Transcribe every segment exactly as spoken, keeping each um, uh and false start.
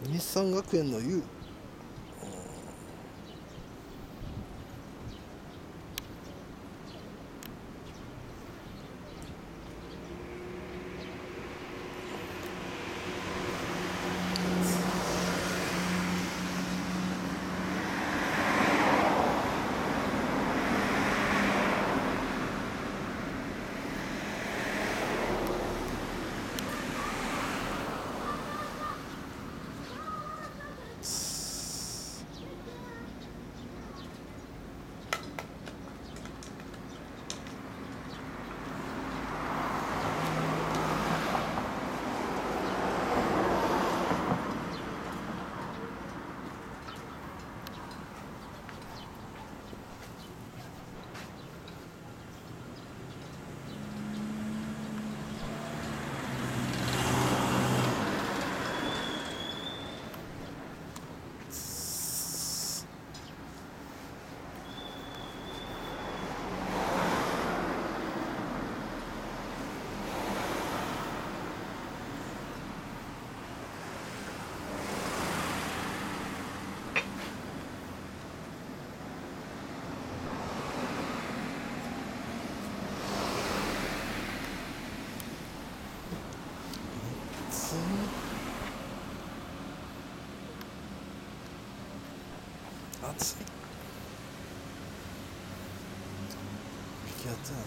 日産学園の U。暑い。激アツやな。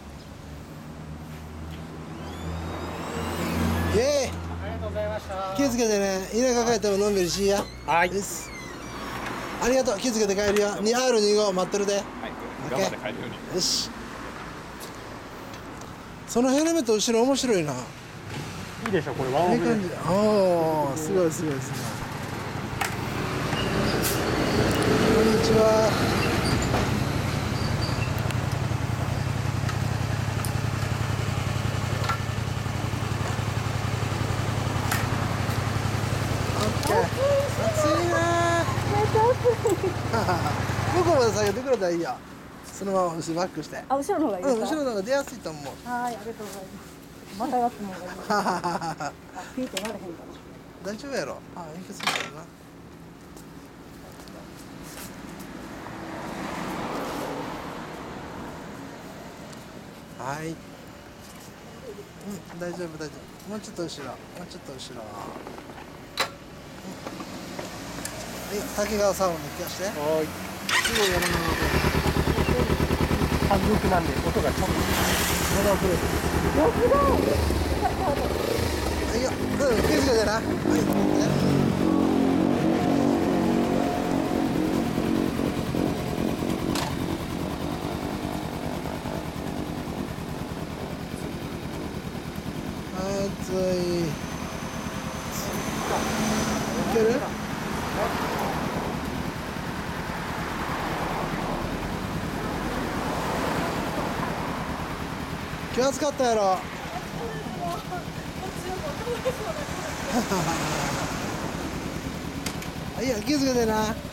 イエーイ。 ありがとうございました。 気をつけてね。田舎帰ってものんびりしいや。 はい。 です。ありがとう。気をつけて帰るよ。アールにじゅうご 待ってるで。はい。 頑張って帰るように。 よし。そのヘルメット後ろ面白いな。 いいでしょこれワンオフで。 いい感じ。おお、すごいすごいすごい。こんにちは。オッケー。暑いな。めっちゃ暑い。向こうまで下げてくれたらいいや。そのまま後ろバックして。 あ、後ろの方がいいですか。 うん、後ろの方が出やすいと思う。 はい、ありがとうございます。またやってもらいます。あ、ピーってなれへんかな。 大丈夫やろ。あ、いけそうだな。はい。うん、大丈夫大丈夫。もうちょっと後ろ、もうちょっと後ろ。うん、はい、滝川サウンド聞かして。 はい。 すごいやるな。 半熟なんで音がちょっと。 まだ遅れる。はいよ、うん、気をつけてな。はい。暑い。いける？今日暑かったやろ。いや、気をつけてな。